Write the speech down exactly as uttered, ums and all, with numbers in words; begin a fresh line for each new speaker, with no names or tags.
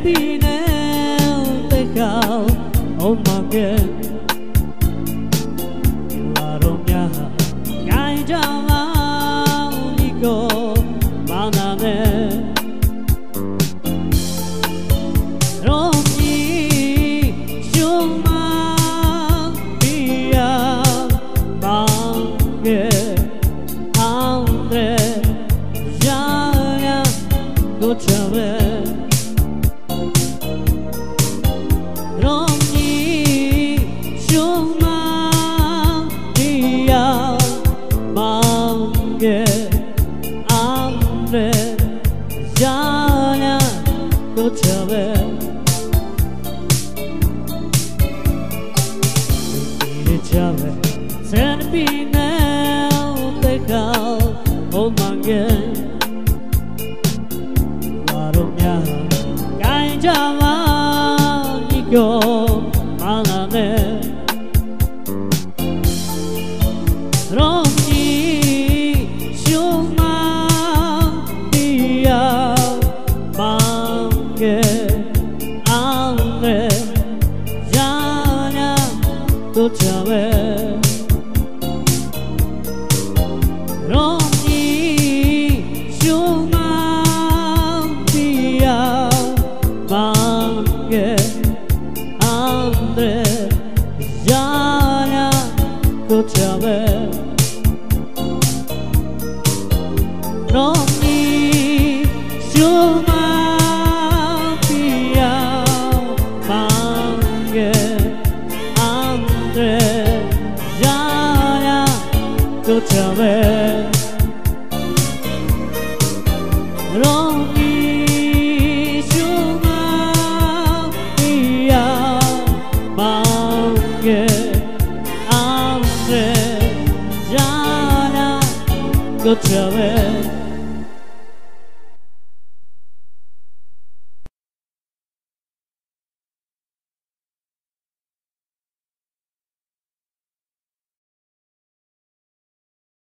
Pinel dejao o mangue Ilaromya Gai java Nico Maname Romni Shuma Pia Mangue Andre Jaya Gochave Jaya Gochave Ire chave Sen Pinel dejao o mangue Laromya Gai java Nico Maname Romni Shuma Mangue Andre Jaya Gochave Romni Shuma Pia Mangue Andre Jaya Gochave Romni Shuma Pia Mangue Andre Jaya Gochave Romni Shuma Pia Mangue Andre Jaya Gochave